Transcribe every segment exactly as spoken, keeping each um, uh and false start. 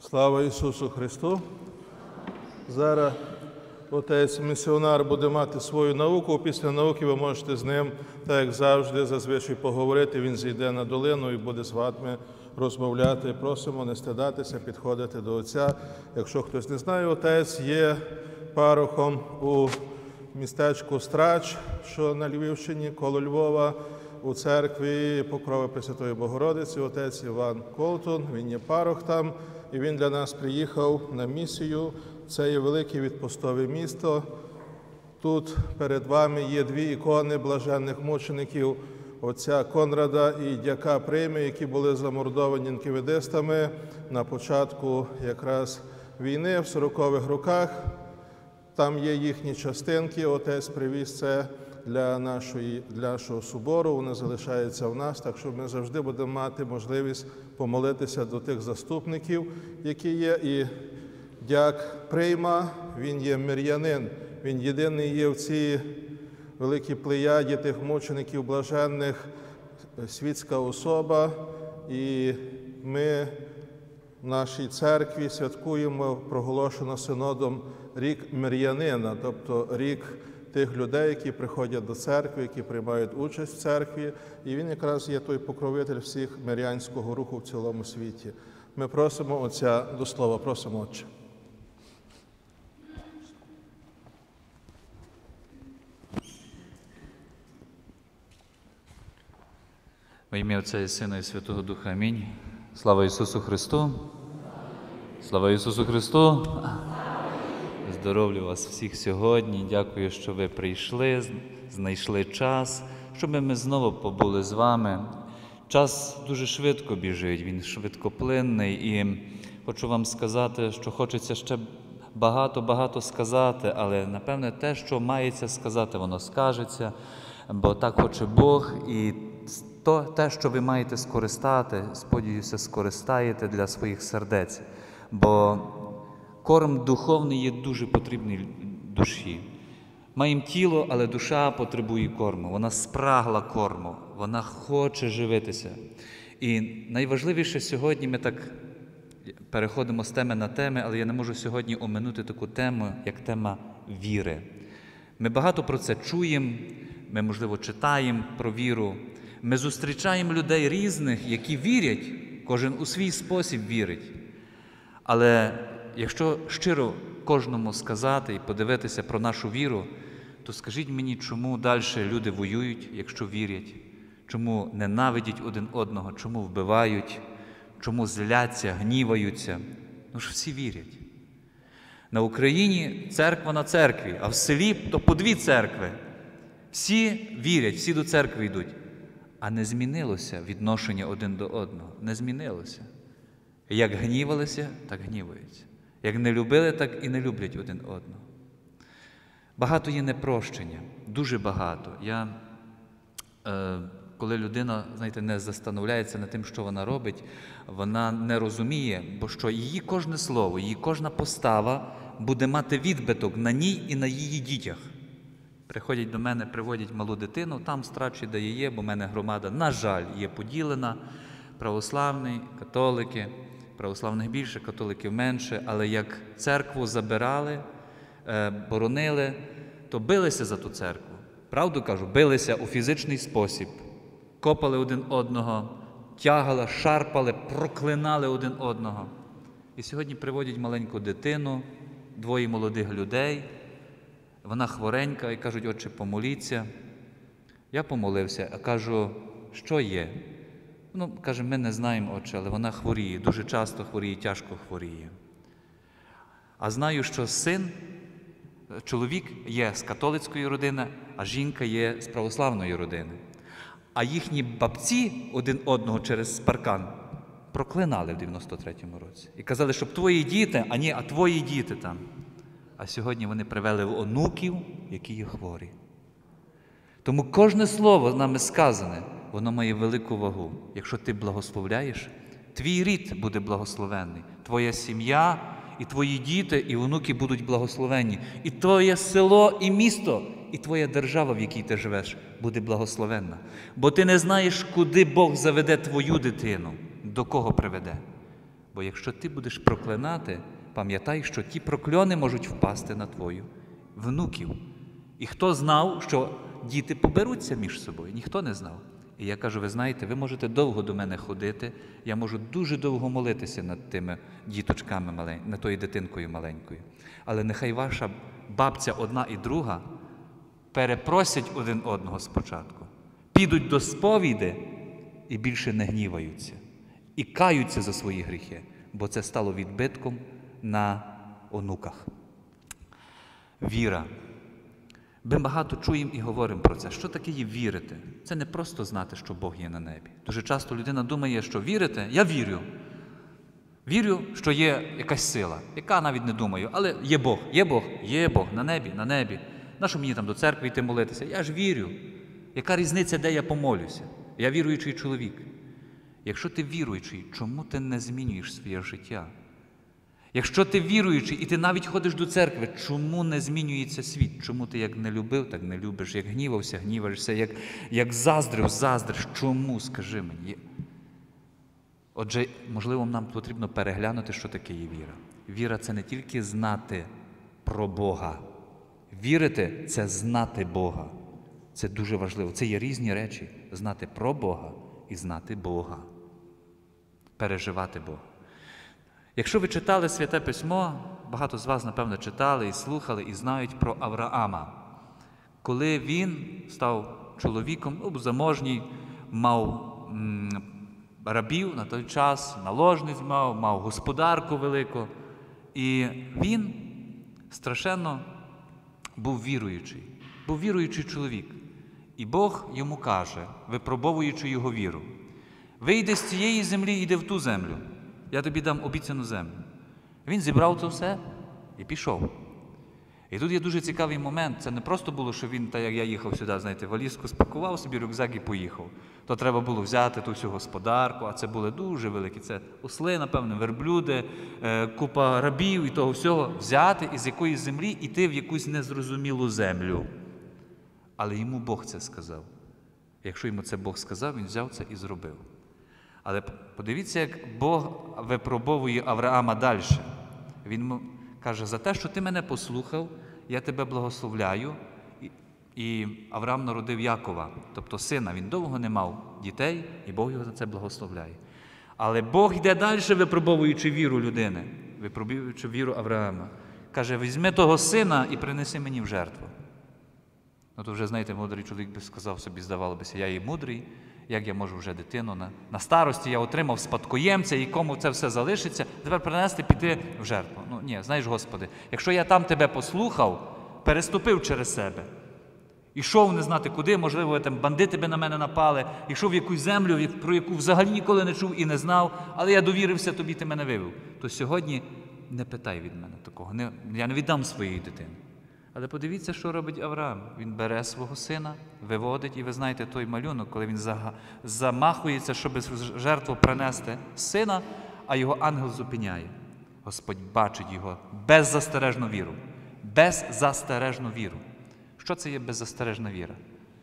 Слава Ісусу Христу! Зараз отець місіонар буде мати свою науку. Після науки ви можете з ним, так як завжди, зазвичай поговорити. Він зійде на долину і буде з вами розмовляти. Просимо не стидатися, підходити до отця. Якщо хтось не знає, отець є парохом у містечку Страч, що на Львівщині, коло Львова, у церкві Покрови Пресвятої Богородиці, отець Іван Ковтун, він є парох там, і він для нас приїхав на місію. Це є велике відпустове місто. Тут перед вами є дві ікони блаженних мучеників отця Конрада і дяка Прийми, які були замордовані енкаведистами на початку якраз війни в сорокових роках. Там є їхні частинки, отець привіз це для, нашої, для нашого собору, вони залишаються в нас, так що ми завжди будемо мати можливість помолитися до тих заступників, які є. І дяк Прийма, він є мир'янин, він єдиний є в цій великій плеяді тих мучеників блаженних, світська особа, і ми в нашій церкві святкуємо, проголошено синодом, рік мир'янина, тобто рік тих людей, які приходять до церкви, які приймають участь в церкві, і він якраз є той покровитель всіх мирянського руху в цілому світі. Ми просимо Отця до слова. Просимо, Отче. Во ім'я Отця і Сина і Святого Духа. Амінь. Слава Ісусу Христу! Слава Ісусу Христу! Здоровлю вас всіх сьогодні. Дякую, що ви прийшли, знайшли час, щоб ми знову побули з вами. Час дуже швидко біжить, він швидкоплинний. І хочу вам сказати, що хочеться ще багато-багато сказати, але, напевне, те, що мається сказати, воно скажеться, бо так хоче Бог. І то, те, що ви маєте скористати, сподіваюся, скористаєте для своїх сердець. Бо корм духовний є дуже потрібний душі. Маємо тіло, але душа потребує корму. Вона спрагла корму, вона хоче живитися. І найважливіше сьогодні, ми так переходимо з теми на теми, але я не можу сьогодні оминути таку тему, як тема віри. Ми багато про це чуємо, ми, можливо, читаємо про віру. Ми зустрічаємо людей різних, які вірять, кожен у свій спосіб вірить. Але якщо щиро кожному сказати і подивитися про нашу віру, то скажіть мені, чому далі люди воюють, якщо вірять? Чому ненавидять один одного, чому вбивають, чому зляться, гніваються? Ну ж всі вірять. На Україні церква на церкві, а в селі то по дві церкви. Всі вірять, всі до церкви йдуть. А не змінилося відношення один до одного. Не змінилося. Як гнівалися, так гніваються. Як не любили, так і не люблять один одного. Багато є непрощення, дуже багато. Я, е, коли людина, знаєте, не застановляється над тим, що вона робить, вона не розуміє, бо що її кожне слово, її кожна постава буде мати відбиток на ній і на її дітях. Приходять до мене, приводять малу дитину, там Страчі, де є, бо в мене громада, на жаль, є поділена, православні, католики, православних більше, католиків менше, але як церкву забирали, боронили, то билися за ту церкву. Правду кажу, билися у фізичний спосіб. Копали один одного, тягали, шарпали, проклинали один одного. І сьогодні приводять маленьку дитину, двоє молодих людей, вона хворенька, і кажуть, отче, помоліться. Я помолився, а кажу, що є? Ну, каже, ми не знаємо, отче, але вона хворіє, дуже часто хворіє, тяжко хворіє. А знаю, що син, чоловік є з католицької родини, а жінка є з православної родини. А їхні бабці один одного через паркан проклинали в дев'яносто третьому році. І казали, щоб твої діти, а ні, а твої діти там. А сьогодні вони привели онуків, які є хворі. Тому кожне слово нами сказане, воно має велику вагу. Якщо ти благословляєш, твій рід буде благословенний, твоя сім'я і твої діти і онуки будуть благословенні. І твоє село і місто, і твоя держава, в якій ти живеш, буде благословенна. Бо ти не знаєш, куди Бог заведе твою дитину, до кого приведе. Бо Бо якщо ти будеш проклинати, пам'ятай, що ті прокльони можуть впасти на твою внуків. І хто знав, що діти поберуться між собою? Ніхто не знав. І я кажу, ви знаєте, ви можете довго до мене ходити, я можу дуже довго молитися над тими діточками маленькими, над тою дитинкою маленькою. Але нехай ваша бабця одна і друга перепросять один одного спочатку, підуть до сповіди і більше не гніваються. І каються за свої гріхи, бо це стало відбитком на онуках. Віра. Ми багато чуємо і говоримо про це. Що таке є вірити? Це не просто знати, що Бог є на небі. Дуже часто людина думає, що вірити, я вірю. Вірю, що є якась сила, яка навіть не думаю, але є Бог, є Бог, є Бог на небі, на небі. Нащо мені там до церкви йти молитися? Я ж вірю. Яка різниця, де я помолюся? Я віруючий чоловік. Якщо ти віруючий, чому ти не змінюєш своє життя? Якщо ти віруючий і ти навіть ходиш до церкви, чому не змінюється світ? Чому ти як не любив, так не любиш, як гнівався, гніваєшся, як, як заздрив, заздриш? Чому, скажи мені? Отже, можливо, нам потрібно переглянути, що таке є віра. Віра – це не тільки знати про Бога. Вірити – це знати Бога. Це дуже важливо. Це є різні речі. Знати про Бога і знати Бога. Переживати Бога. Якщо ви читали Святе Письмо, багато з вас, напевно, читали і слухали, і знають про Авраама. Коли він став чоловіком, ну, заможній, мав м, рабів на той час, наложниць мав, мав господарку велику. І він страшенно був віруючий. Був віруючий чоловік. І Бог йому каже, випробовуючи його віру: вийди з цієї землі і йди в ту землю. Я тобі дам обіцяну землю. Він зібрав це все і пішов. І тут є дуже цікавий момент. Це не просто було, що він, так як я їхав сюди, знаєте, валізку спакував собі, рюкзак і поїхав. То треба було взяти ту всю господарку, а це були дуже великі. Це осли, напевно, верблюди, купа рабів і того всього. Взяти із якоїсь землі і йти в якусь незрозумілу землю. Але йому Бог це сказав. Якщо йому це Бог сказав, він взяв це і зробив. Але подивіться, як Бог випробовує Авраама далі. Він каже, за те, що ти мене послухав, я тебе благословляю. І Авраам народив Якова, тобто сина. Він довго не мав дітей, і Бог його за це благословляє. Але Бог йде далі, випробовуючи віру людини, випробовуючи віру Авраама. Каже, візьми того сина і принеси мені в жертву. Ну, то вже, знаєте, мудрий чоловік би сказав собі, здавалося, я і мудрий, як я можу вже дитину на, на старості, я отримав спадкоємця, і кому це все залишиться, тепер принести, піти в жертву. Ну, ні, знаєш, Господи, якщо я там тебе послухав, переступив через себе, ішов не знати куди, можливо, там бандити би на мене напали, ішов в якусь землю, про яку взагалі ніколи не чув і не знав, але я довірився тобі, ти мене вивів. То сьогодні не питай від мене такого, не, я не віддам своєї дитини. Але подивіться, що робить Авраам. Він бере свого сина, виводить, і ви знаєте той малюнок, коли він замахується, щоб жертву принести сина, а його ангел зупиняє. Господь бачить його беззастережну віру. Беззастережну віру. Що це є беззастережна віра?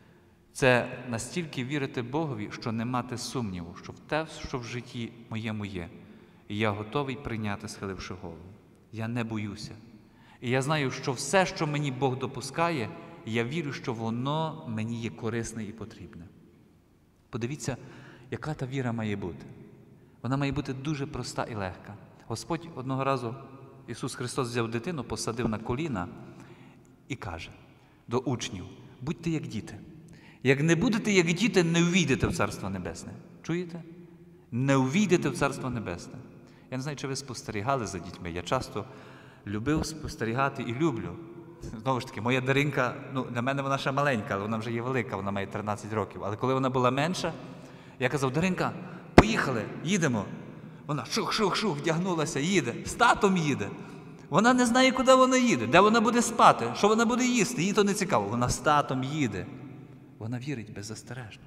Це настільки вірити Богові, що не мати сумніву, що в те, що в житті моєму є, і я готовий прийняти, схиливши голову. Я не боюся. І я знаю, що все, що мені Бог допускає, я вірю, що воно мені є корисне і потрібне. Подивіться, яка та віра має бути. Вона має бути дуже проста і легка. Господь одного разу, Ісус Христос взяв дитину, посадив на коліна і каже до учнів: будьте як діти. Як не будете як діти, не увійдете в Царство Небесне. Чуєте? Не увійдете в Царство Небесне. Я не знаю, чи ви спостерігали за дітьми. Я часто любив спостерігати і люблю. Знову ж таки, моя Даринка, ну, на мене вона ще маленька, але вона вже є велика, вона має тринадцять років. Але коли вона була менша, я казав: Даринка, поїхали, їдемо. Вона шух-шух-шух, вдягнулася, їде, з татом їде. Вона не знає, куди вона їде, де вона буде спати, що вона буде їсти, їй то не цікаво. Вона з татом їде. Вона вірить беззастережно.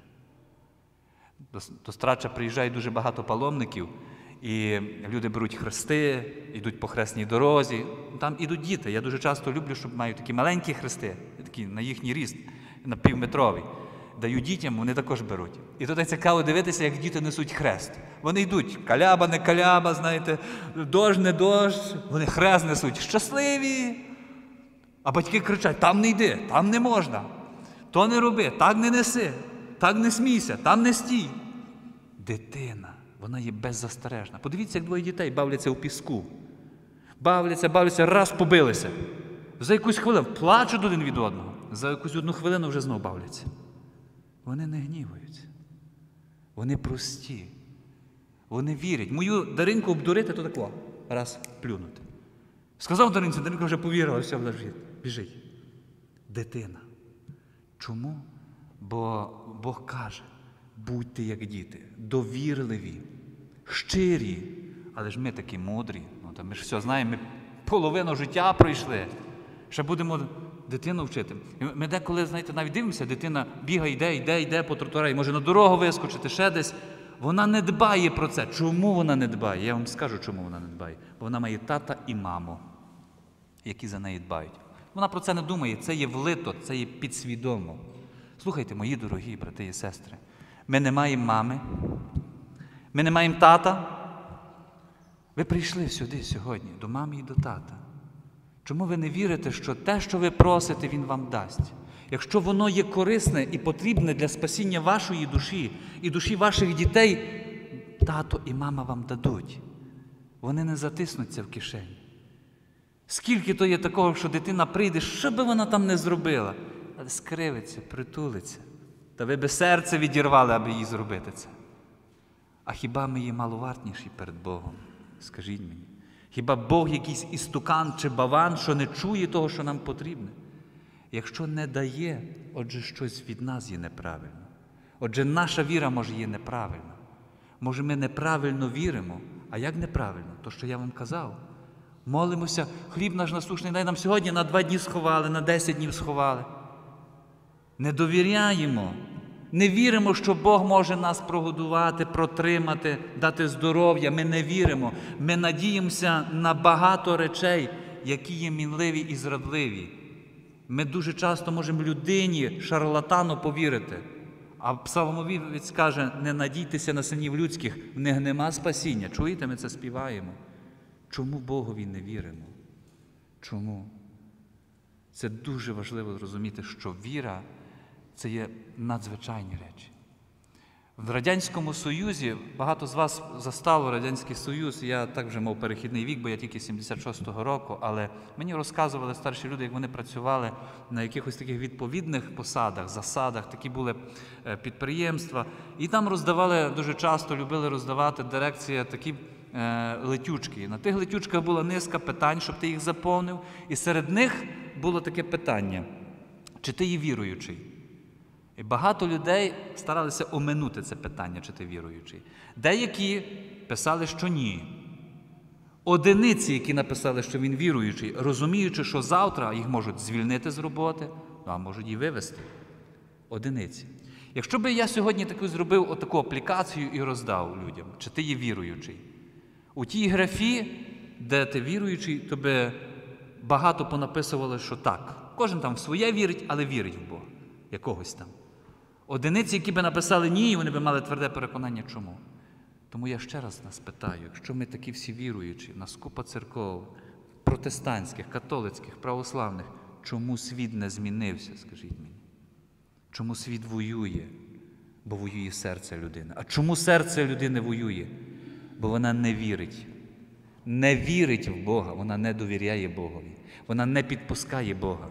До, до Страча приїжджає дуже багато паломників, і люди беруть хрести, йдуть по хресній дорозі. Там ідуть діти. Я дуже часто люблю, щоб мають такі маленькі хрести, такі на їхній ріст, на півметровий. даю дітям, вони також беруть. І тут цікаво дивитися, як діти несуть хрест. Вони йдуть, каляба, не каляба, знаєте, дощ, не дощ, вони хрест несуть. Щасливі! А батьки кричать, там не йди, там не можна. То не роби, так не неси, так не смійся, там не стій. Дитина, вона є беззастережна. Подивіться, як двоє дітей бавляться у піску. Бавляться, бавляться, раз побилися. За якусь хвилину плачуть один від одного. За якусь одну хвилину вже знов бавляться. Вони не гніваються. Вони прості. Вони вірять. Мою Даринку обдурити, то тако. Раз, плюнути. Сказав Даринці, Даринка вже повірила, все, біжить. біжить. Дитина. Чому? Бо Бог каже, будьте як діти, довірливі, щирі. Але ж ми такі мудрі. Ну, та ми ж все знаємо, ми половину життя пройшли. Ще будемо дитину вчити. Ми деколи, знаєте, навіть дивимося, дитина бігає, йде, йде, йде по тротуарі, може на дорогу вискочити, ще десь. Вона не дбає про це. Чому вона не дбає? Я вам скажу, чому вона не дбає. Бо вона має тата і маму, які за неї дбають. Вона про це не думає, це є влито, це є підсвідомо. Слухайте, мої дорогі брати і сестри, ми не маємо мами, ми не маємо тата. Ви прийшли сюди сьогодні, до мами і до тата. Чому ви не вірите, що те, що ви просите, Він вам дасть? Якщо воно є корисне і потрібне для спасіння вашої душі і душі ваших дітей, тато і мама вам дадуть. Вони не затиснуться в кишені. Скільки то є такого, що дитина прийде, що би вона там не зробила, але скривиться, притулиться. Та ви би серце відірвали, аби їй зробити це. А хіба ми є маловартніші перед Богом? Скажіть мені. Хіба Бог якийсь істукан чи баван, що не чує того, що нам потрібне? Якщо не дає, отже, щось від нас є неправильно. Отже, наша віра, може, є неправильна. Може, ми неправильно віримо. А як неправильно? То, що я вам казав. Молимося, хліб наш насущний дай нам сьогодні на два дні сховали, на десять днів сховали. Не довіряємо. Не віримо, що Бог може нас прогодувати, протримати, дати здоров'я. Ми не віримо. Ми надіємося на багато речей, які є мінливі і зрадливі. Ми дуже часто можемо людині, шарлатану повірити. А псалмовець каже, не надійтеся на синів людських, в них нема спасіння. Чуєте, ми це співаємо. Чому Богові не віримо? Чому? Це дуже важливо зрозуміти, що віра – це є надзвичайні речі. В Радянському Союзі, багато з вас застало Радянський Союз, я так вже мав перехідний вік, бо я тільки сімдесят шостого року, але мені розказували старші люди, як вони працювали на якихось таких відповідних посадах, засадах, такі були підприємства, і там роздавали, дуже часто любили роздавати дирекція такі е, летючки. На тих летючках була низка питань, щоб ти їх заповнив, і серед них було таке питання, чи ти є віруючий? І багато людей старалися оминути це питання, чи ти віруючий. Деякі писали, що ні. Одиниці, які написали, що він віруючий, розуміючи, що завтра їх можуть звільнити з роботи, ну, а можуть і вивезти. Одиниці. Якщо би я сьогодні таку зробив отаку аплікацію і роздав людям, чи ти є віруючий, у тій графі, де ти віруючий, то би багато понаписували, що так. Кожен там в своє вірить, але вірить в Бога. Якогось там. Одиниці, які би написали ні, вони би мали тверде переконання, чому. Тому я ще раз нас питаю, якщо ми такі всі віруючі, в нас купа церков, протестантських, католицьких, православних, чому світ не змінився, скажіть мені? Чому світ воює? Бо воює серце людини. А чому серце людини воює? Бо вона не вірить. Не вірить в Бога, вона не довіряє Богові. Вона не підпускає Бога.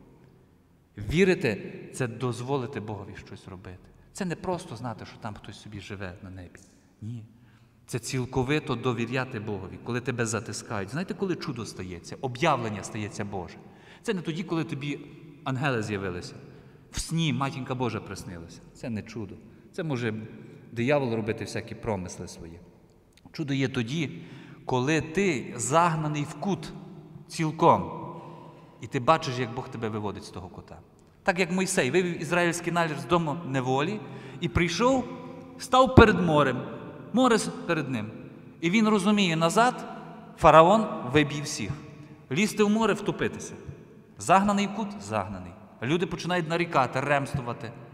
Вірити – це дозволити Богові щось робити. Це не просто знати, що там хтось собі живе на небі. Ні. Це цілковито довіряти Богові, коли тебе затискають. Знаєте, коли чудо стається? Об'явлення стається Боже. Це не тоді, коли тобі ангели з'явилися. В сні матінка Божа приснилася. Це не чудо. Це може диявол робити всякі промисли свої. Чудо є тоді, коли ти загнаний в кут цілком. І ти бачиш, як Бог тебе виводить з того кута. Так як Мойсей вивів ізраїльський народ з дому неволі і прийшов, став перед морем, море перед ним. І він розуміє, назад фараон виб'є всіх. Лізти в море, втопитися. Загнаний в кут – загнаний. Люди починають нарікати, ремствувати.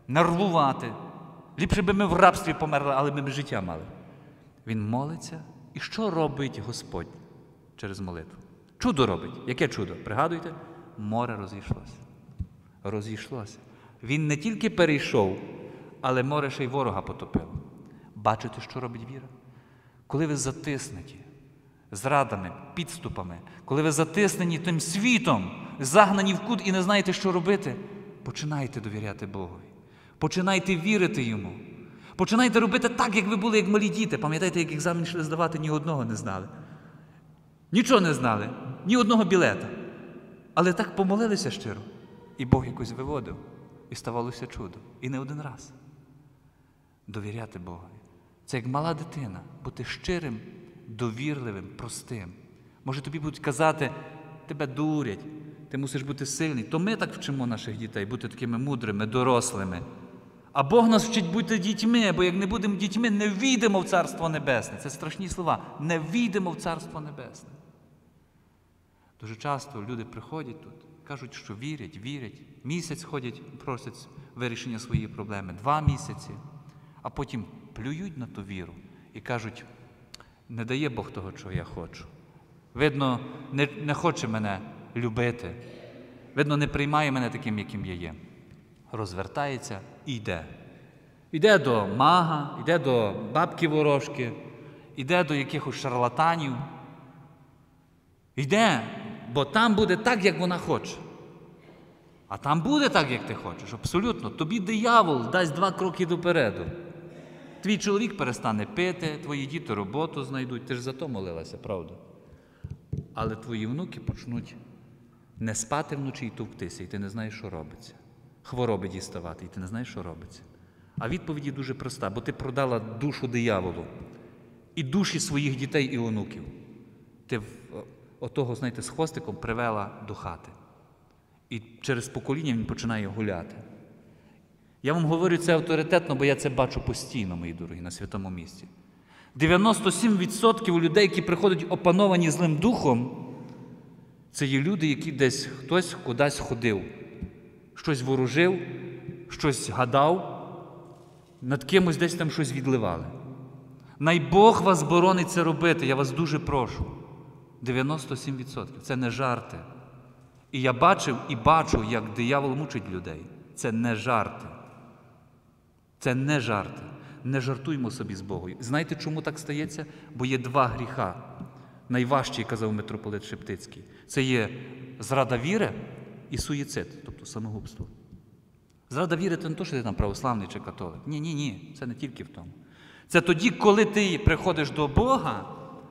нервувати. Ліпше би ми в рабстві померли, але ми б життя мали. Він молиться. І що робить Господь через молитву? Чудо робить. Яке чудо? Пригадуєте? Море розійшлося. Розійшлося. Він не тільки перейшов, але море ще й ворога потопило. Бачите, що робить віра? Коли ви затиснуті зрадами, підступами, коли ви затиснені тим світом, загнані в кут і не знаєте, що робити, починайте довіряти Богові. Починайте вірити Йому. Починайте робити так, як ви були, як малі діти. Пам'ятаєте, як екзамен йшли здавати, ні одного не знали. Нічого не знали, ні одного білета. Але так помолилися щиро. І Бог якось виводив. І ставалося чудо. І не один раз. Довіряти Богові. Це як мала дитина. Бути щирим, довірливим, простим. Може тобі будуть казати, тебе дурять, ти мусиш бути сильний. То ми так вчимо наших дітей, бути такими мудрими, дорослими. А Бог нас вчить бути дітьми, бо як не будемо дітьми, не війдемо в Царство Небесне. Це страшні слова. Не війдемо в Царство Небесне. Дуже часто люди приходять тут, кажуть, що вірять, вірять. Місяць ходять, просять вирішення своєї проблеми. Два місяці. А потім плюють на ту віру і кажуть, не дає Бог того, чого я хочу. Видно, не, не хоче мене любити. Видно, не приймає мене таким, яким я є. Розвертається і йде. Йде до мага, йде до бабки-ворожки, йде до якихось шарлатанів. Йде, бо там буде так, як вона хоче. А там буде так, як ти хочеш, абсолютно. Тобі диявол дасть два кроки допереду. Твій чоловік перестане пити, твої діти роботу знайдуть. Ти ж за то молилася, правда? Але твої внуки почнуть не спати вночі і товктися, і ти не знаєш, що робиться. Хвороби діставати, і ти не знаєш, що робиться. А відповіді дуже проста, бо ти продала душу дияволу і душі своїх дітей і онуків. Ти отого, знаєте, з хвостиком привела до хати. І через покоління він починає гуляти. Я вам говорю це авторитетно, бо я це бачу постійно, мої дорогі, на святому місці. дев'яносто сім відсотків людей, які приходять опановані злим духом, це є люди, які десь хтось кудись ходив. Щось ворожив, щось гадав, над кимось десь там щось відливали. Най Бог вас боронить це робити, я вас дуже прошу. дев'яносто сім відсотків. Це не жарти. І я бачив і бачу, як диявол мучить людей. Це не жарти. Це не жарти. Не жартуймо собі з Богом. Знаєте, чому так стається? Бо є два гріха. Найважчий, казав митрополит Шептицький. Це є зрада віри і суїцид, тобто самогубство. Зрада віри – це не те, що ти там православний чи католик. Ні, ні, ні, це не тільки в тому. Це тоді, коли ти приходиш до Бога,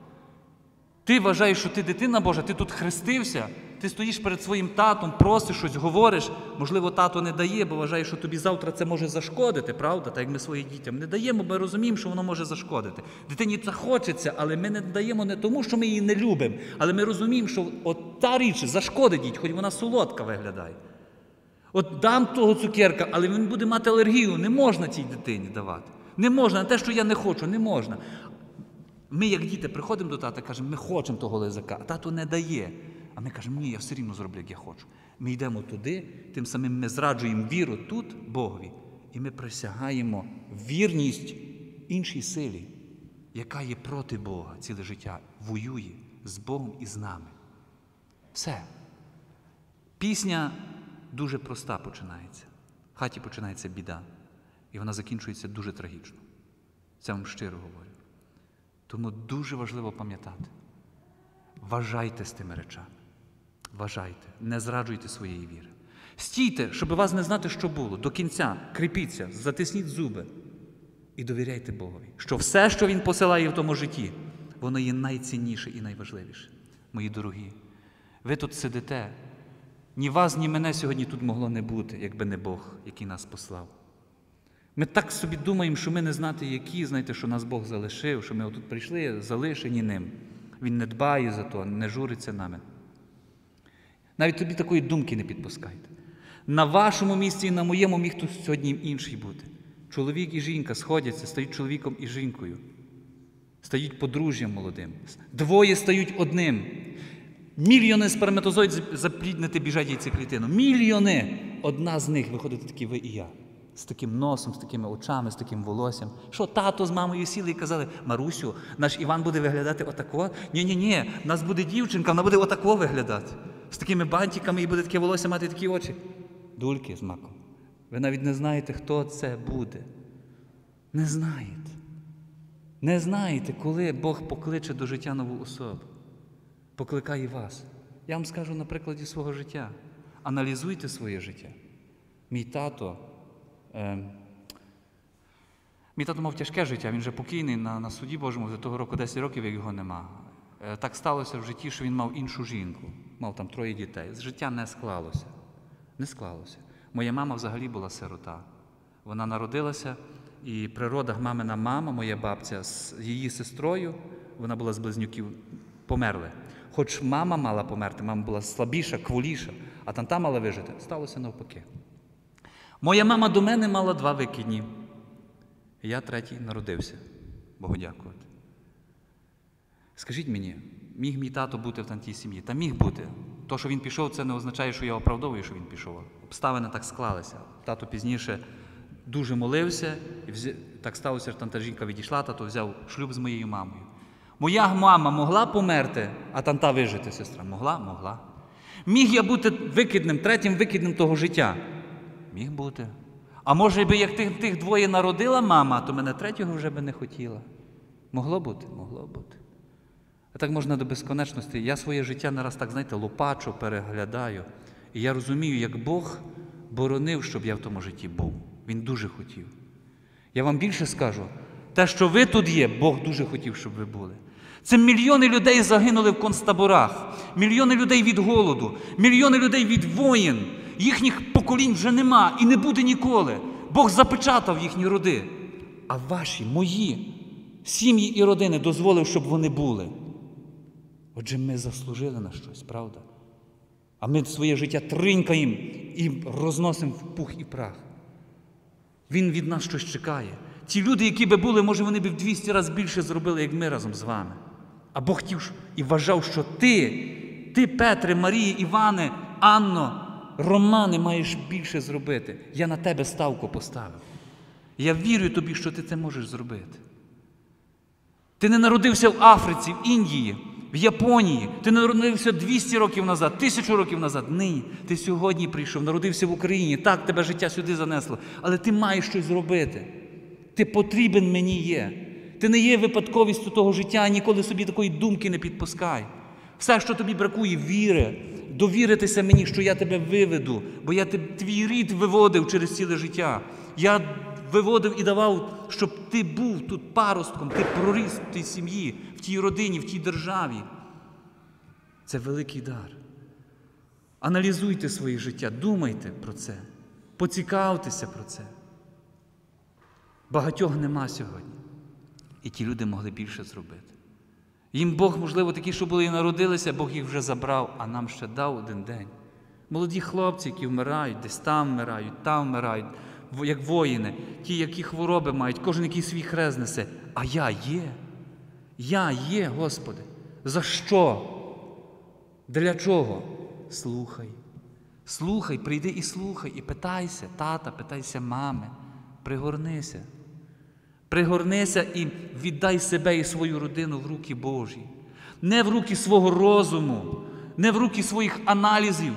ти вважаєш, що ти дитина Божа, ти тут хрестився, ти стоїш перед своїм татом, просиш щось, говориш, можливо, тато не дає, бо вважає, що тобі завтра це може зашкодити, правда? Так як ми своїм дітям не даємо, бо ми розуміємо, що воно може зашкодити. Дитині це хочеться, але ми не даємо не тому, що ми її не любимо, але ми розуміємо, що от та річ зашкодить їй, хоч вона солодка виглядає. От дам того цукерка, але він буде мати алергію, не можна цій дитині давати. Не можна, не те, що я не хочу, не можна. Ми, як діти, приходимо до тата, кажемо, ми хочемо того лизака, а тато не дає. А ми кажемо, ні, я все рівно зроблю, як я хочу. Ми йдемо туди, тим самим ми зраджуємо віру тут, Богові, і ми присягаємо вірність іншій силі, яка є проти Бога ціле життя, воює з Богом і з нами. Все. Пісня дуже проста починається. В хаті починається біда. І вона закінчується дуже трагічно. Це вам щиро говорю. Тому дуже важливо пам'ятати. Вважайте з тими речами. Вважайте. Не зраджуйте своєї віри. Стійте, щоб вас не знати, що було. До кінця. Кріпіться, затисніть зуби. І довіряйте Богові. Що все, що Він посилає в тому житті, воно є найцінніше і найважливіше. Мої дорогі, ви тут сидите. Ні вас, ні мене сьогодні тут могло не бути, якби не Бог, який нас послав. Ми так собі думаємо, що ми не знати які, знаєте, що нас Бог залишив, що ми отут прийшли, залишені Ним. Він не дбає за то, не журиться нами. Навіть тобі такої думки не підпускайте. На вашому місці і на моєму міг тут сьогодні інший бути. Чоловік і жінка сходяться, стають чоловіком і жінкою. Стають подружжям молодим. Двоє стають одним. Мільйони сперматозоїд запліднити біжать яйцеклітину. Мільйони! Одна з них виходить такі ви і я. з таким носом, з такими очами, з таким волоссям. Що тато з мамою сіли і казали: Марусю, наш Іван буде виглядати отако? Ні-ні-ні, в нас буде дівчинка, вона буде отако виглядати. З такими бантиками і буде таке волосся мати такі очі. Дульки з маком. Ви навіть не знаєте, хто це буде. Не знаєте. Не знаєте, коли Бог покличе до життя нову особу. Покликає вас. Я вам скажу на прикладі свого життя. Аналізуйте своє життя. Мій тато, е, мій тато мав тяжке життя, він вже покійний на, на суді Божому, вже того року десять років, як його нема. Е, так сталося в житті, що він мав іншу жінку, мав там троє дітей. З життя не склалося. Не склалося. Моя мама взагалі була сирота. Вона народилася, і при родах мамина мама, моя бабця, з її сестрою, вона була з близнюків, померли. Хоч мама мала померти, мама була слабіша, кволіша, а танта мала вижити. Сталося навпаки. Моя мама до мене мала два викидні. Я третій народився. Богу дякувати. Скажіть мені, міг мій тато бути в тантій сім'ї? Та міг бути. То, що він пішов, це не означає, що я оправдовую, що він пішов. Обставини так склалися. Тато пізніше дуже молився, і вз... так сталося, що танта жінка відійшла, тато взяв шлюб з моєю мамою. Моя мама могла померти, а танта вижити, сестра? Могла? Могла. Міг я бути викидним, третім викидним того життя? Міг бути. А може би, як тих, тих двоє народила мама, то мене третього вже би не хотіла. Могло бути? Могло бути. А так можна до безконечності. Я своє життя не раз так, знаєте, лопачу, переглядаю. І я розумію, як Бог боронив, щоб я в тому житті був. Він дуже хотів. Я вам більше скажу, те, що ви тут є, Бог дуже хотів, щоб ви були. Це мільйони людей загинули в концтаборах, мільйони людей від голоду, мільйони людей від воїн. Їхніх поколінь вже нема і не буде ніколи. Бог запечатав їхні роди. А ваші, мої сім'ї і родини дозволив, щоб вони були. Отже, ми заслужили на щось, правда? А ми своє життя тринькаємо і розносимо в пух і прах. Він від нас щось чекає. Ті люди, які би були, може, вони б в двісті разів більше зробили, як ми разом з вами. А Бог хотів і вважав, що ти, ти, Петре, Марія, Іване, Анно, Романе, маєш більше зробити. Я на тебе ставку поставив. Я вірю тобі, що ти це можеш зробити. Ти не народився в Африці, в Індії, в Японії. Ти не народився двісті років назад, тисячу років назад. Ні, ти сьогодні прийшов, народився в Україні. Так, тебе життя сюди занесло. Але ти маєш щось зробити. Ти потрібен мені є. Ти не є випадковістю того життя, ніколи собі такої думки не підпускай. Все, що тобі бракує, віри. Довіритися мені, що я тебе виведу, бо я твій рід виводив через ціле життя. Я виводив і давав, щоб ти був тут паростком, ти проріс в тій сім'ї, в тій родині, в тій державі. Це великий дар. Аналізуйте своє життя, думайте про це, поцікавтеся про це. Багатьох нема сьогодні. І ті люди могли більше зробити. Їм Бог, можливо, такі, що були і народилися, Бог їх вже забрав, а нам ще дав один день. Молоді хлопці, які вмирають, десь там вмирають, там вмирають, як воїни, ті, які хвороби мають, кожен який свій хрест несе. А я є. Я є, Господи. За що? Для чого? Слухай. Слухай, прийди і слухай, і питайся, тата, питайся мами, пригорнися. Пригорнися і віддай себе і свою родину в руки Божі. Не в руки свого розуму, не в руки своїх аналізів.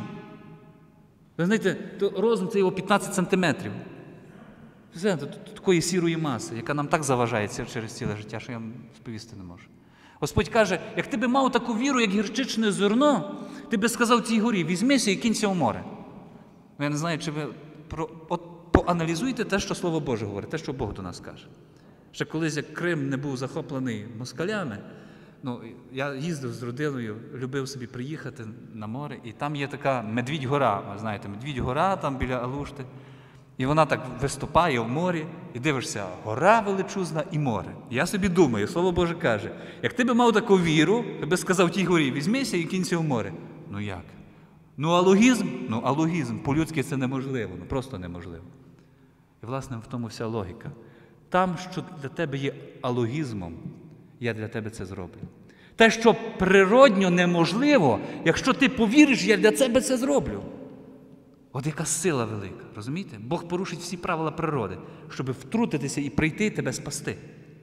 Ви знаєте, розум – це його п'ятнадцять сантиметрів. Це такої сірої маси, яка нам так заважає через ціле життя, що я вам сповісти не можу. Господь каже, як ти би мав таку віру, як гірчичне зерно, ти би сказав цій горі, візьмися і кинься у море. Я не знаю, чи ви про... От поаналізуйте те, що Слово Боже говорить, те, що Бог до нас каже. Ще колись, як Крим не був захоплений москалями, ну, я їздив з родиною, любив собі приїхати на море, і там є така Медвідь-гора, ви знаєте, Медвідь-гора там біля Алушти, і вона так виступає в морі, і дивишся, гора величезна і море. І я собі думаю, Слово Боже каже, як ти би мав таку віру, ти би сказав тій горі, візьмися і кинься в море. Ну як? Ну а логізм? Ну а логізм, по-людськи це неможливо, ну просто неможливо. І власне в тому вся логіка. Там, що для тебе є алогізмом, я для тебе це зроблю. Те, що природньо неможливо, якщо ти повіриш, я для тебе це зроблю. От яка сила велика, розумієте? Бог порушить всі правила природи, щоб втрутитися і прийти тебе спасти.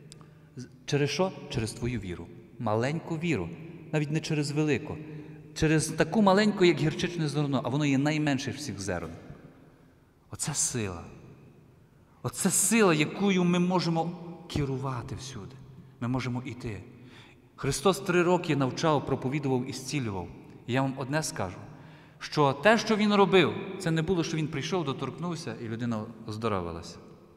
Через що? Через твою віру. Маленьку віру. Навіть не через велику. Через таку маленьку, як гірчичне зерно, а воно є найменше всіх зерен. Оце сила. Оце сила, якою ми можемо керувати всюди. Ми можемо йти. Христос три роки навчав, проповідував і зцілював. І я вам одне скажу, що те, що Він робив, це не було, що Він прийшов, доторкнувся і людина оздоровилася.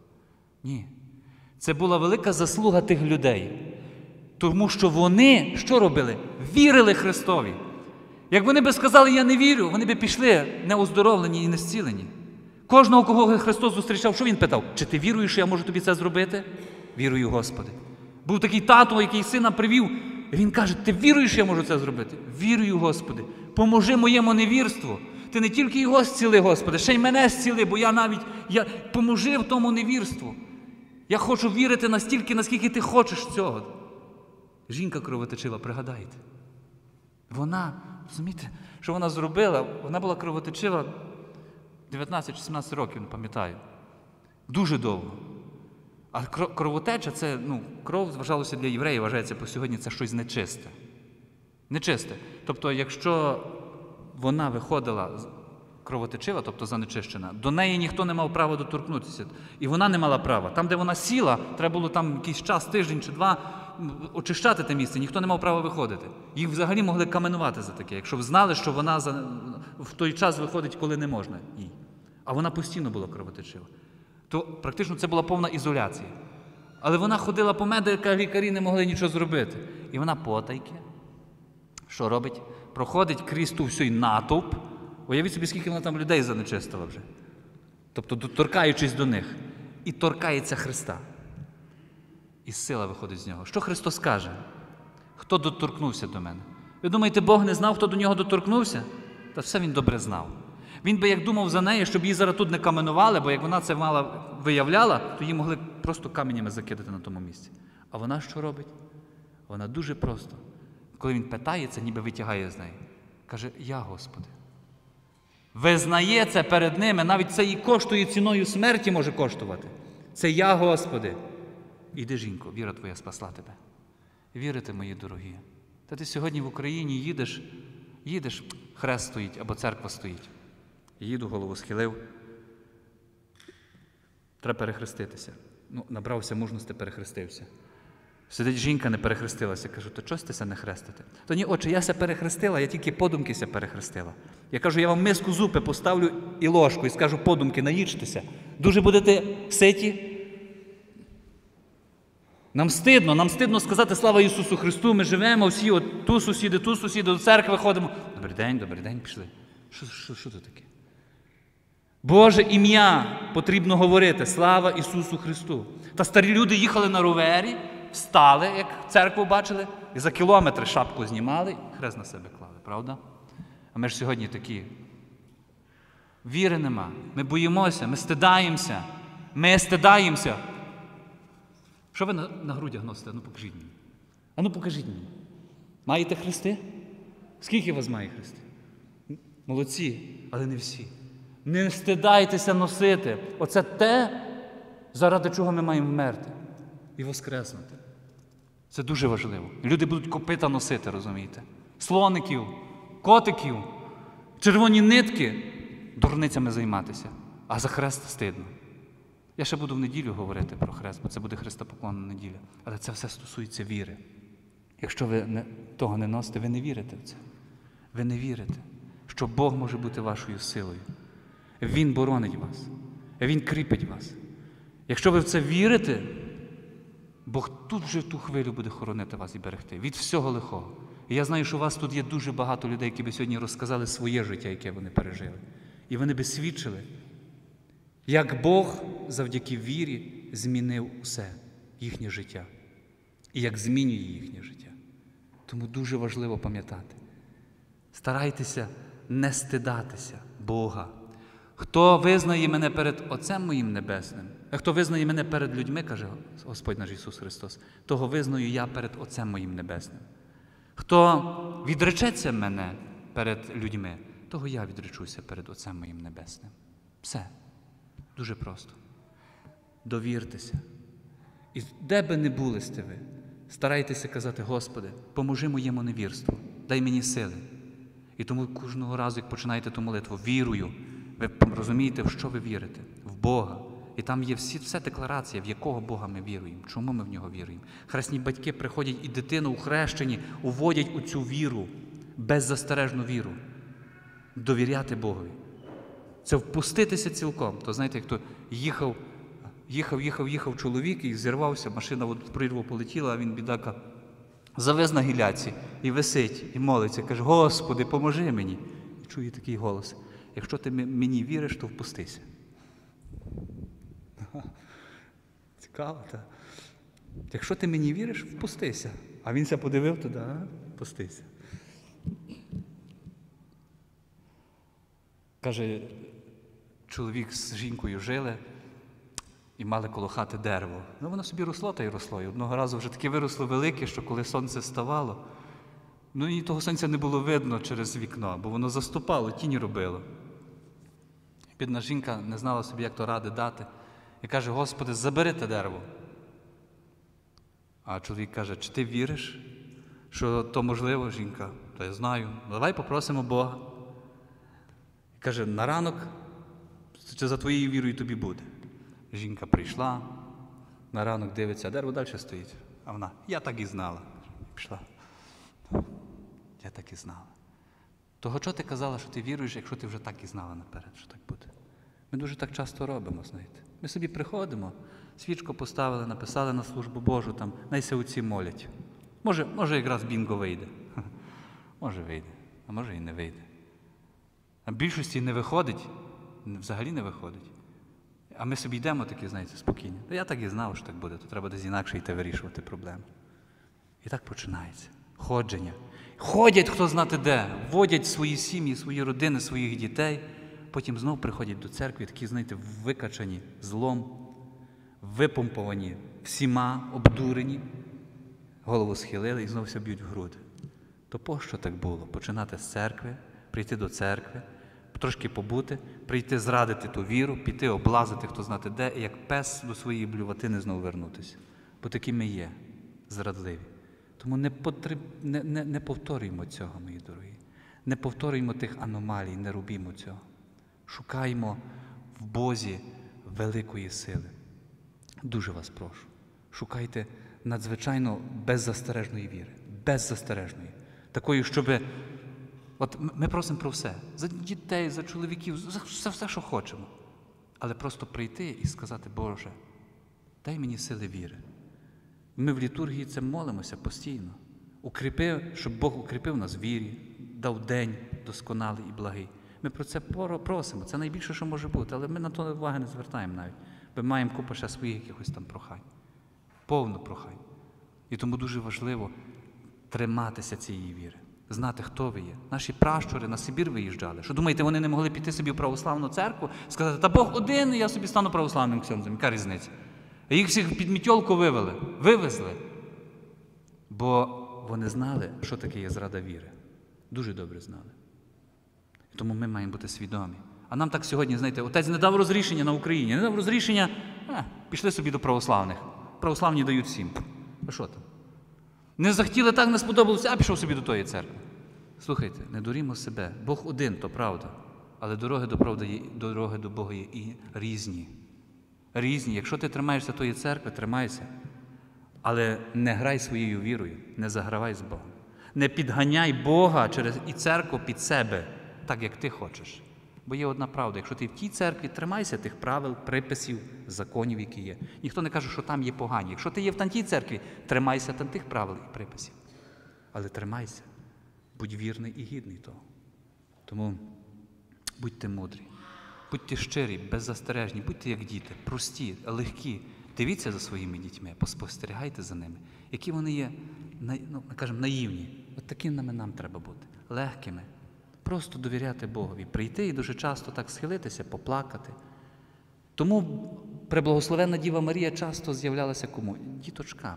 Ні. Це була велика заслуга тих людей. Тому що вони, що робили? Вірили Христові. Як вони би сказали, я не вірю, вони би пішли неоздоровлені і не зцілені. Кожного, кого Христос зустрічав, що Він питав? Чи ти віруєш, що я можу тобі це зробити? Вірую, Господи. Був такий тато, який сина привів, і він каже, ти віруєш, що я можу це зробити? Вірую, Господи. Поможи моєму невірству. Ти не тільки його зціли, Господи, ще й мене зціли, бо я навіть, я поможи в тому невірству. Я хочу вірити настільки, наскільки ти хочеш цього. Жінка кровоточива, пригадайте. Вона, розумієте, що вона зробила? Вона була кровоточива дев'ятнадцять чи сімнадцять років, не пам'ятаю. Дуже довго. А кровотеча, це, ну, кров, вважалося для євреїв, вважається по сьогодні, це щось нечисте. Нечисте. Тобто, якщо вона виходила кровотечива, тобто занечищена, до неї ніхто не мав права доторкнутися. І вона не мала права. Там, де вона сіла, треба було там якийсь час, тиждень чи два, очищати те місце, ніхто не мав права виходити. Їх взагалі могли каменувати за таке, якщо б знали, що вона за... в той час виходить, коли не можна їй. А вона постійно була кровоточива. То практично це була повна ізоляція. Але вона ходила по медиках, лікарі не могли нічого зробити. І вона потайки, що робить? Проходить крізь ту всю натовп. Уявіть собі, скільки вона там людей занечистила вже. Тобто, доторкаючись до них. І торкається Христа. І сила виходить з нього. Що Христос каже? Хто доторкнувся до мене? Ви думаєте, Бог не знав, хто до нього доторкнувся? Та все Він добре знав. Він би як думав за неї, щоб її зараз тут не каменували, бо як вона це мала виявляла, то її могли просто каменями закидати на тому місці. А вона що робить? Вона дуже просто. Коли він питається, ніби витягає з неї. Каже, я, Господи. Визнає це перед ними, навіть це їй коштує ціною смерті може коштувати. Це я, Господи. Іди, жінко, віра твоя спасла тебе. Вірите, мої дорогі. Та ти сьогодні в Україні їдеш, їдеш, хрест стоїть або церква стоїть. Їду, голову схилив. Треба перехреститися. Ну, набрався мужності, перехрестився. Сидить жінка, не перехрестилася. Кажу, то чого сте не хрестите? То ні, отче, я ся перехрестила, я тільки подумки ся перехрестила. Я кажу, я вам миску зупи поставлю і ложку, і скажу, подумки, наїчтеся. Дуже будете ситі? Нам стидно, нам стидно сказати слава Ісусу Христу, ми живемо всі, от ту сусіди, ту сусіди, до церкви ходимо. Добрий день, добрий день, пішли. Що, що, що це таке? Боже ім'я потрібно говорити, слава Ісусу Христу. Та старі люди їхали на ровері, встали, як церкву бачили, і за кілометри шапку знімали, і хрест на себе клали, правда? А ми ж сьогодні такі. Віри нема, ми боїмося, ми стидаємося, ми стидаємося. Що ви на, на грудях носите? А ну покажіть мені. А ну покажіть мені. Маєте хрести? Скільки вас має хрести? Молодці, але не всі. Не стидайтеся носити. Оце те, заради чого ми маємо вмерти. І воскреснути. Це дуже важливо. Люди будуть копита носити, розумієте? Слоників, котиків, червоні нитки, дурницями займатися. А за хрест стидно. Я ще буду в неділю говорити про хрест, бо це буде хрестопоклонна неділя. Але це все стосується віри. Якщо ви не, того не носите, ви не вірите в це. Ви не вірите, що Бог може бути вашою силою. Він боронить вас. Він кріпить вас. Якщо ви в це вірите, Бог тут же ту хвилю буде хоронити вас і берегти. Від всього лихого. І я знаю, що у вас тут є дуже багато людей, які би сьогодні розказали своє життя, яке вони пережили. І вони би свідчили, як Бог завдяки вірі змінив усе, їхнє життя. І як змінює їхнє життя. Тому дуже важливо пам'ятати. Старайтеся не стидатися Бога. Хто визнає мене перед Отцем моїм Небесним, а хто визнає мене перед людьми, каже Господь наш Ісус Христос, того визнаю я перед Отцем моїм Небесним. Хто відречеться мене перед людьми, того я відречуся перед Отцем моїм Небесним. Все. Дуже просто. Довіртеся. І де би не були сте ви, старайтеся казати: Господи, поможи моєму невірству, дай мені сили. І тому кожного разу, як починаєте ту молитву, вірую, ви розумієте, в що ви вірите? В Бога. І там є всі, вся декларація, в якого Бога ми віруємо, чому ми в Нього віруємо. Хресні батьки приходять і дитину у хрещенні уводять у цю віру, беззастережну віру. Довіряти Богові. Це впуститися цілком. То знаєте, як то їхав, їхав, їхав, їхав чоловік і зірвався, машина в прірву полетіла, а він, бідака, завез на гіляці і висить, і молиться, каже: Господи, поможи мені. І чує такий голос: якщо ти мені віриш, то впустися. Цікаво, так? Якщо ти мені віриш, впустися. А він ся подивив туди: а? Впустися. Каже, чоловік з жінкою жили і мали коло хати дерево. Ну, воно собі росло та й росло. І одного разу вже таке виросло велике, що коли сонце ставало, ну і того сонця не було видно через вікно, бо воно заступало, тінь робило. Бідна жінка не знала собі, як то ради дати. І каже: Господи, забери те дерево. А чоловік каже: чи ти віриш, що то можливо? Жінка: та я знаю, давай попросимо Бога. І каже: на ранок, чи за твоєю вірою тобі буде. Жінка прийшла, на ранок дивиться, а дерево далі стоїть. А вона: я так і знала. Пішла. Я так і знала. Того, що ти казала, що ти віруєш, якщо ти вже так і знала наперед, що так буде? Ми дуже так часто робимо, знаєте. Ми собі приходимо, свічку поставили, написали на службу Божу, там, найся отці молять. Може, може якраз бінго вийде. Може вийде, а може і не вийде. А в більшості не виходить, взагалі не виходить. А ми собі йдемо такі, знаєте, спокійні. Та я так і знав, що так буде, то треба десь інакше йти вирішувати проблеми. І так починається. Ходження. Ходять, хто знати де, вводять свої сім'ї, свої родини, своїх дітей, потім знов приходять до церкви, такі, знаєте, викачані злом, випомповані всіма, обдурені, голову схилили і знов все б'ють в груди. То пощо так було? Починати з церкви, прийти до церкви, трошки побути, прийти зрадити ту віру, піти облазити, хто знати де, і як пес до своєї блюватини знову вернутися. Бо такі ми є, зрадливі. Тому не, потреб... не, не, не повторюємо цього, мої дорогі. Не повторюємо тих аномалій, не робімо цього. Шукаємо в Бозі великої сили. Дуже вас прошу. Шукайте надзвичайно беззастережної віри. Беззастережної. Такої, щоб... От ми просимо про все. За дітей, за чоловіків, за все, все, що хочемо. Але просто прийти і сказати: Боже, дай мені сили віри. Ми в літургії це молимося постійно. Укріпи, щоб Бог укріпив нас в вірі, дав день досконалий і благий. Ми про це просимо. Це найбільше, що може бути. Але ми на то уваги не звертаємо навіть. Ми маємо купу ще своїх якихось там прохань. Повно прохань. І тому дуже важливо триматися цієї віри. Знати, хто ви є. Наші пращури на Сибір виїжджали. Що думаєте, вони не могли піти собі в православну церкву, сказати: та Бог один, і я собі стану православним ксьондзом. Яка різниця? А їх всіх під мітьолку вивели, вивезли. Бо вони знали, що таке є зрада віри. Дуже добре знали. І тому ми маємо бути свідомі. А нам так сьогодні, знаєте, отець не дав розрішення на Україні, не дав розрішення, а, пішли собі до православних. Православні дають всім. А що там? Не захотіли так, не сподобалося, а пішов собі до тої церкви. Слухайте, не дурімо себе. Бог один, то правда. Але дороги до правди є, дороги до Бога є і різні. Різні. Якщо ти тримаєшся тої церкви, тримайся. Але не грай своєю вірою, не загравай з Богом. Не підганяй Бога через і церкву під себе, так як ти хочеш. Бо є одна правда. Якщо ти в тій церкві, тримайся тих правил, приписів, законів, які є. Ніхто не каже, що там є погані. Якщо ти є в тій церкві, тримайся там тих правил і приписів. Але тримайся. Будь вірний і гідний того. Тому будьте мудрі. Будьте щирі, беззастережні, будьте як діти, прості, легкі. Дивіться за своїми дітьми, поспостерігайте за ними. Які вони є, ну, ми кажемо, наївні. От такими нам треба бути. Легкими. Просто довіряти Богові. Прийти і дуже часто так схилитися, поплакати. Тому преблагословенна Діва Марія часто з'являлася кому? Діточкам.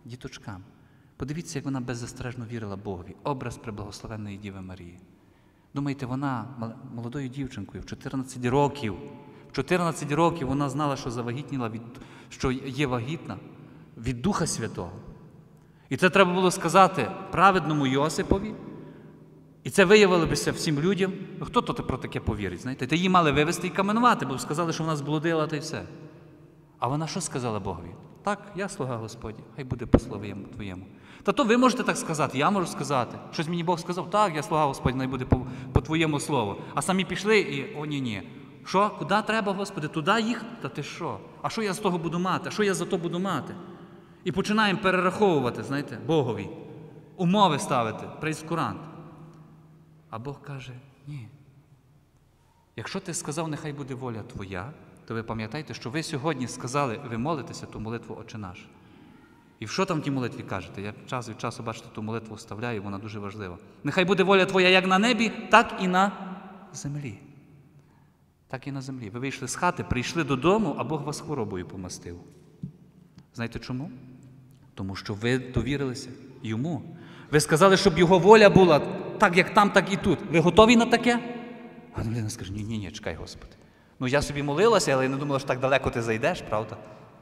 Діточкам. Подивіться, як вона беззастережно вірила Богові. Образ преблагословенної Діви Марії. Думаєте, вона молодою дівчинкою в чотирнадцять років, в чотирнадцять років вона знала, що завагітніла, від, що є вагітна від Духа Святого. І це треба було сказати праведному Йосипові, і це виявилося всім людям. Ну, хто то про таке повірить, знаєте? Та її мали вивезти і каменувати, бо сказали, що вона зблудила, та й все. А вона що сказала Богові? Так, я слуга Господній, хай буде по слові твоєму. Та то ви можете так сказати, я можу сказати. Щось мені Бог сказав, так, я слуга Господній, хай буде по, по твоєму слову. А самі пішли і, о, ні-ні. Що, куди треба, Господи, туди їх? Та ти що? А що я з того буду мати? А що я за то буду мати? І починаємо перераховувати, знаєте, Богові. Умови ставити, прейскурант. А Бог каже, ні. Якщо ти сказав, нехай буде воля твоя, то ви пам'ятайте, що ви сьогодні сказали, ви молитеся ту молитву «Отче наш». І що там в тій молитві кажете? Я час від часу, бачите, ту молитву вставляю, вона дуже важлива. Нехай буде воля твоя як на небі, так і на землі. Так і на землі. Ви вийшли з хати, прийшли додому, а Бог вас хворобою помастив. Знаєте чому? Тому що ви довірилися йому. Ви сказали, щоб його воля була так, як там, так і тут. Ви готові на таке? А людина скаже, ні, ні, ні, чекай, Господи. Ну, я собі молилася, але я не думала, що так далеко ти зайдеш, правда?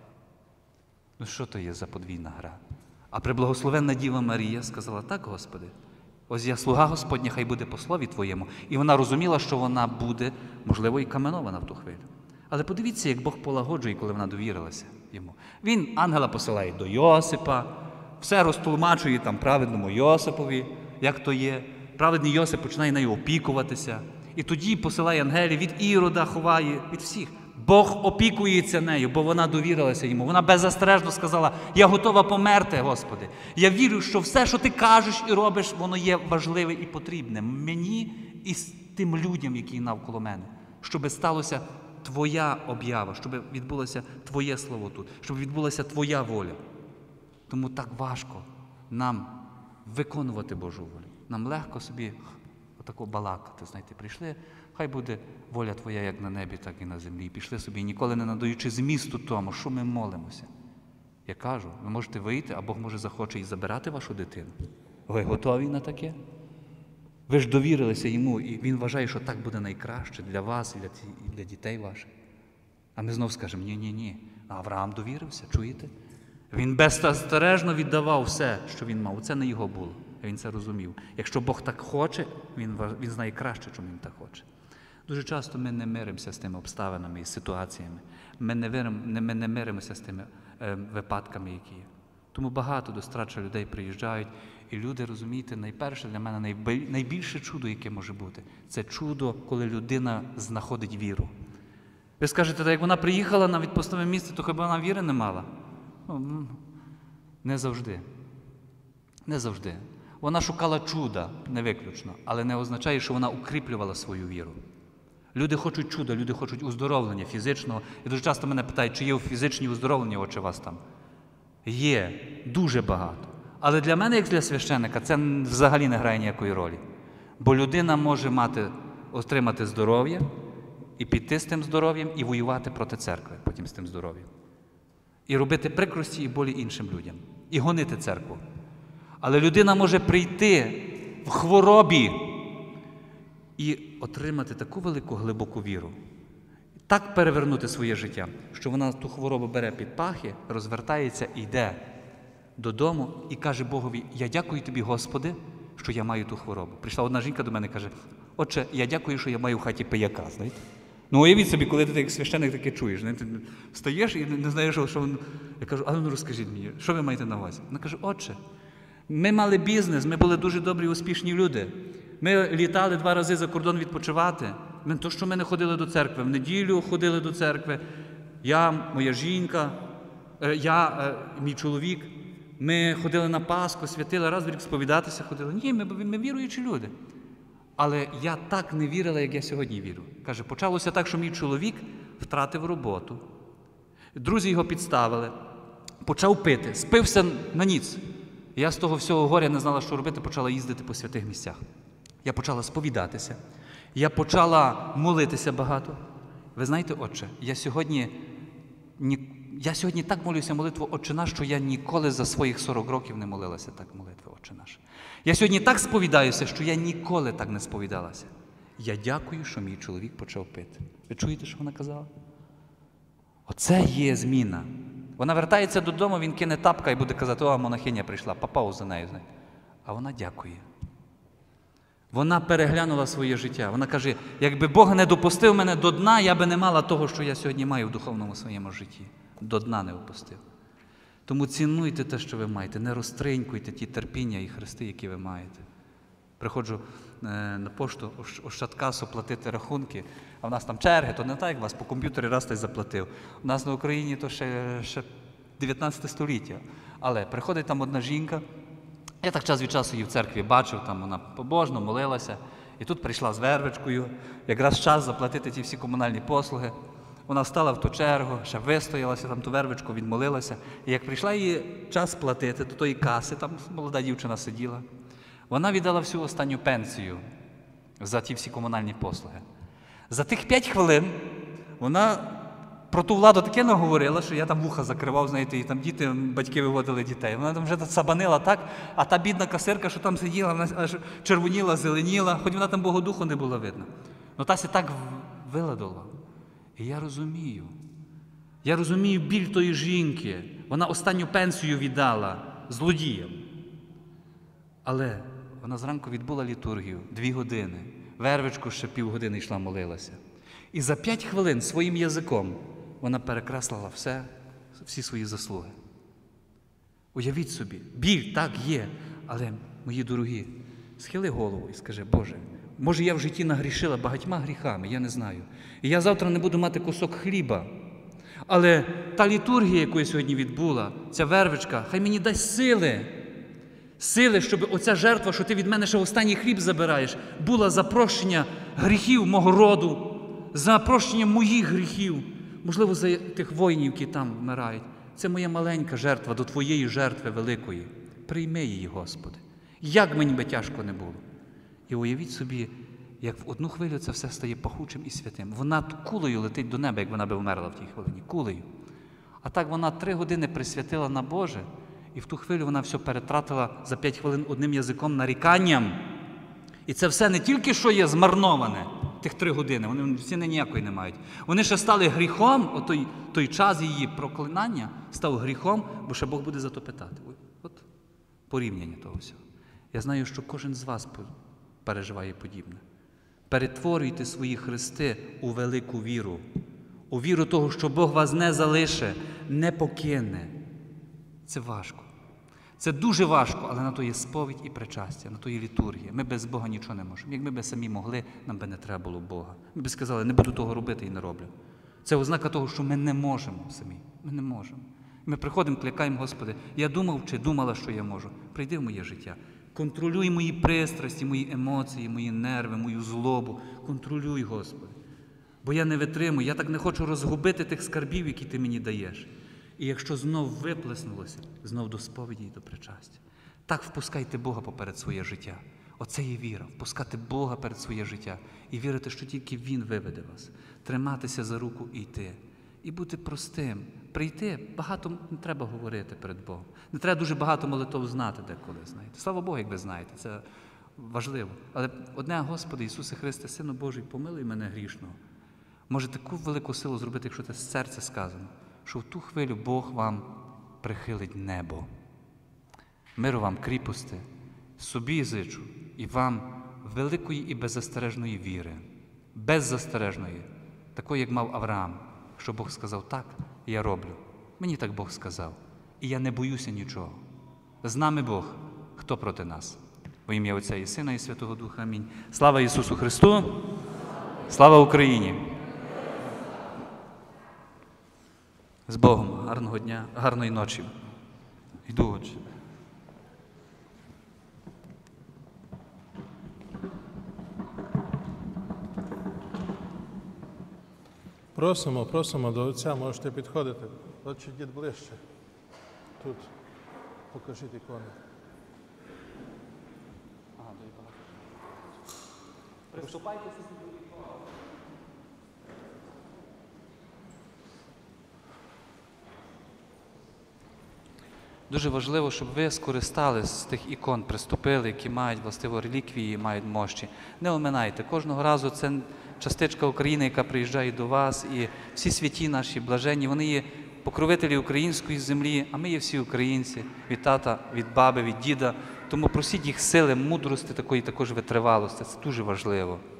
Ну, що то є за подвійна гра? А преблагословенна Діва Марія сказала, так, Господи, ось я слуга Господня, хай буде по слові Твоєму. І вона розуміла, що вона буде, можливо, і каменована в ту хвилю. Але подивіться, як Бог полагоджує, коли вона довірилася йому. Він ангела посилає до Йосипа, все розтлумачує там праведному Йосипові, як то є. Праведний Йосип починає нею опікуватися. І тоді посилає ангелів, від Ірода ховає, від всіх. Бог опікується нею, бо вона довірилася йому. Вона беззастережно сказала, я готова померти, Господи. Я вірю, що все, що ти кажеш і робиш, воно є важливе і потрібне. Мені і тим людям, які навколо мене. Щоб сталося Твоя об'ява, щоб відбулося Твоє слово тут, щоб відбулася Твоя воля. Тому так важко нам виконувати Божу волю. Нам легко собі отако балакати, знаєте, прийшли, хай буде воля Твоя як на небі, так і на землі. І пішли собі, ніколи не надаючи змісту тому, що ми молимося. Я кажу, ви можете вийти, а Бог може захоче і забирати вашу дитину. Ви готові на таке? Ви ж довірилися йому, і він вважає, що так буде найкраще для вас і для, і для дітей ваших. А ми знов скажемо, ні-ні-ні. Авраам довірився, чуєте? Він беззастережно віддавав все, що він мав. Це не його було. Він це розумів. Якщо Бог так хоче, він, він знає краще, чому він так хоче. Дуже часто ми не миримося з тими обставинами і ситуаціями. Ми не, вирим, ми не миримося з тими е, випадками, які є. Тому багато до Страча людей приїжджають, і люди, розумієте, найперше для мене найбільше чудо, яке може бути, це чудо, коли людина знаходить віру. Ви скажете, так як вона приїхала на відпустове місце, то хіба вона віри не мала? Ну, не завжди. Не завжди. Вона шукала чуда, не виключно, але не означає, що вона укріплювала свою віру. Люди хочуть чуда, люди хочуть уздоровлення фізичного. І дуже часто мене питають, чи є фізичні уздоровлення, отче, вас там? Є, дуже багато. Але для мене, як для священника, це взагалі не грає ніякої ролі. Бо людина може мати, отримати здоров'я і піти з тим здоров'ям і воювати проти церкви потім з тим здоров'ям. І робити прикрості і болі іншим людям. І гонити церкву. Але людина може прийти в хворобі і отримати таку велику глибоку віру, так перевернути своє життя, що вона ту хворобу бере під пахи, розвертається і йде додому і каже Богові, я дякую тобі, Господи, що я маю ту хворобу. Прийшла одна жінка до мене і каже, отче, я дякую, що я маю в хаті пияка, знаєте. Ну, уявіть собі, коли ти як священик таке чуєш, знаєте, стаєш і не знаєш, що він... Я кажу, а ну розкажіть мені, що ви маєте на увазі? Вона каже, отче, ми мали бізнес, ми були дуже добрі, успішні люди. Ми літали два рази за кордон відпочивати. Ми, то, що ми не ходили до церкви, в неділю ходили до церкви. Я, моя жінка, я, мій чоловік, ми ходили на Пасху, святили, раз в рік сповідатися ходили. Ні, ми, ми віруючі люди. Але я так не вірила, як я сьогодні вірю. Каже, почалося так, що мій чоловік втратив роботу. Друзі його підставили, почав пити, спився на ніц. Я з того всього горя не знала, що робити, почала їздити по святих місцях. Я почала сповідатися, я почала молитися багато. Ви знаєте, отче, я сьогодні, я сьогодні так молюся молитву «Отче наш», що я ніколи за своїх сорок років не молилася так молитви «Отче наш». Я сьогодні так сповідаюся, що я ніколи так не сповідалася. Я дякую, що мій чоловік почав пити. Ви чуєте, що вона казала? Оце є зміна. Вона вертається додому, він кине тапка і буде казати, о, монахиня прийшла, попав за нею. А вона дякує. Вона переглянула своє життя. Вона каже, якби Бог не допустив мене до дна, я би не мала того, що я сьогодні маю в духовному своєму житті. До дна не опустив. Тому цінуйте те, що ви маєте, не розтринькуйте ті терпіння і хрести, які ви маєте. Приходжу е, на пошту, Ощадкасу платити рахунки, а в нас там черги, то не так, як у вас по комп'ютері раз та й заплатив. У нас на Україні то ще, ще дев'ятнадцяте століття. Але приходить там одна жінка, я так час від часу її в церкві бачив, там вона побожно молилася, і тут прийшла з вервичкою, якраз час заплатити ті всі комунальні послуги. Вона встала в ту чергу, ще вистоялася, там ту вервичку відмолилася. І як прийшла її час платити, до тої каси, там молода дівчина сиділа, вона віддала всю останню пенсію за ті всі комунальні послуги. За тих п'ять хвилин вона про ту владу таке наговорила, що я там вуха закривав, знаєте, і там діти, батьки виводили дітей. Вона там вже сабанила так, а та бідна касирка, що там сиділа, вона аж червоніла, зеленіла, хоч вона там Богодуху не було видно. Ну та ся так виладила. І я розумію. Я розумію біль тої жінки. Вона останню пенсію віддала злодіям. Але вона зранку відбула літургію, дві години. Вервичку ще півгодини йшла, молилася. І за п'ять хвилин своїм язиком вона перекреслила все, всі свої заслуги. Уявіть собі, біль так є, але, мої дорогі, схили голову і скажи, Боже, може я в житті нагрішила багатьма гріхами, я не знаю. І я завтра не буду мати кусок хліба. Але та літургія, яку я сьогодні відбула, ця вервичка, хай мені дасть сили. Сили, щоб оця жертва, що ти від мене ще останній хліб забираєш, була за прощення гріхів мого роду, за прощення моїх гріхів, можливо, за тих воїнів, які там вмирають. Це моя маленька жертва до твоєї жертви великої. Прийми її, Господи. Як мені би тяжко не було. І уявіть собі, як в одну хвилю це все стає пахучим і святим. Вона кулею летить до неба, як вона би вмерла в тій хвилині. Кулею. А так вона три години присвятила на Боже, і в ту хвилю вона все перетратила за п'ять хвилин одним язиком наріканням. І це все не тільки, що є змарноване, тих три години, вони ціни ніякої не мають. Вони ще стали гріхом, о той, той час її проклинання став гріхом, бо ще Бог буде за то питати. От порівняння того всього. Я знаю, що кожен з вас переживає подібне. Перетворюйте свої хрести у велику віру. У віру того, що Бог вас не залише, не покине. Це важко. Це дуже важко, але на то є сповідь і причастя, на то є літургія. Ми без Бога нічого не можемо. Як ми б самі могли, нам би не треба було Бога. Ми б сказали, не буду того робити і не роблю. Це ознака того, що ми не можемо самі. Ми не можемо. Ми приходимо, кликаємо, Господи, я думав чи думала, що я можу. Прийди в моє життя. Контролюй мої пристрасті, мої емоції, мої нерви, мою злобу. Контролюй, Господи. Бо я не витримую, я так не хочу розгубити тих скарбів, які Ти мені даєш. І якщо знов виплеснулося, знов до сповіді і до причастя. Так впускайте Бога поперед своє життя. Оце є віра. Впускати Бога перед своє життя. І вірити, що тільки Він виведе вас. Триматися за руку і йти. І бути простим. Прийти, багато не треба говорити перед Богом. Не треба дуже багато молитов знати деколи, знаєте. Слава Богу, як ви знаєте, це важливо. Але одне, Господи, Ісусе Христе, Сину Божий, помилуй мене грішного. Може таку велику силу зробити, якщо це з серця сказано, що в ту хвилю Бог вам прихилить небо. Миру вам, кріпости, собі зичу і вам великої і беззастережної віри. Беззастережної, такої, як мав Авраам, що Бог сказав так, я роблю. Мені так Бог сказав. І я не боюся нічого. З нами Бог, хто проти нас? Во ім'я Отця і Сина і Святого Духа. Амінь. Слава Ісусу Христу! Слава Україні! З Богом, гарного дня, гарної ночі. Йду, Отче. Просимо, просимо до Отця, можете підходити. Отче, дід ближче. Тут. Покажіть ікону. Ага, до ікони. Приступайтеся до ікони. Дуже важливо, щоб ви скористались з тих ікон, приступили, які мають властиво реліквії, мають мощі. Не оминайте. Кожного разу це частичка України, яка приїжджає до вас, і всі святі наші блаженні, вони є покровителі української землі, а ми є всі українці, від тата, від баби, від діда. Тому просіть їх сили, мудрості такої також витривалості. Це дуже важливо.